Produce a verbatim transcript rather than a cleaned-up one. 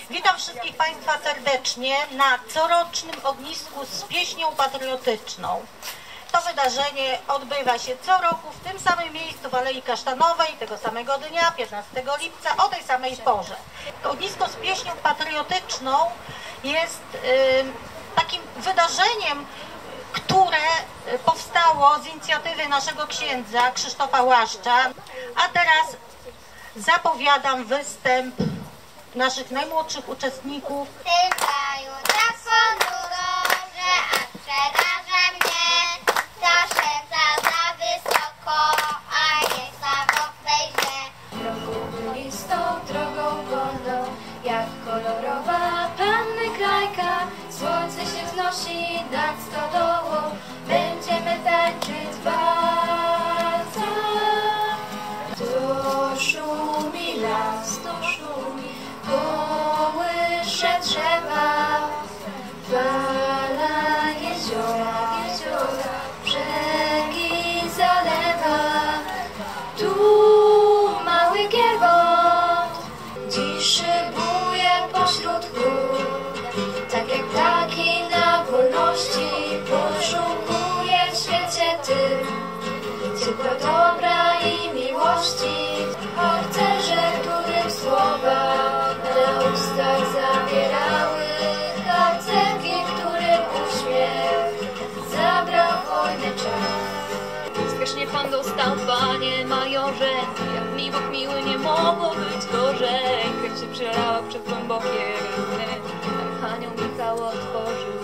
Witam wszystkich Państwa serdecznie na corocznym ognisku z pieśnią patriotyczną. To wydarzenie odbywa się co roku w tym samym miejscu w Alei Kasztanowej, tego samego dnia, piętnastego lipca, o tej samej porze. Ognisko z pieśnią patriotyczną jest y, takim wydarzeniem, które powstało z inicjatywy naszego księdza Krzysztofa Łaszcza. A teraz zapowiadam występ naszych najmłodszych uczestników. Ty kraju tak ponurze, a przeraża mnie, to serca za wysoko, a nie samo wejdzie. Drogą listą, drogą wolną, jak kolorowa panny krajka, słońce się wznosi nad stodołą, będziemy tańczyć walca. To szumi las, to szumi, kołysze drzewa, fala jeziora, jeziora, brzegi zalewa. Tu mały giełot dziś szybuje pośród gór, tak jak ptaki na wolności, poszukuje w świecie tym ciepła dobra i miłości. Harcerze, którym słowa na ustach zabierały, harcerki, którym uśmiech zabrał wojny czas. Spiesznie Pan dostał, Panie majorze, jak miłok miły nie mogło być gorzej. Krew się przelała przez głębokie rany, tam anioł Michał otworzył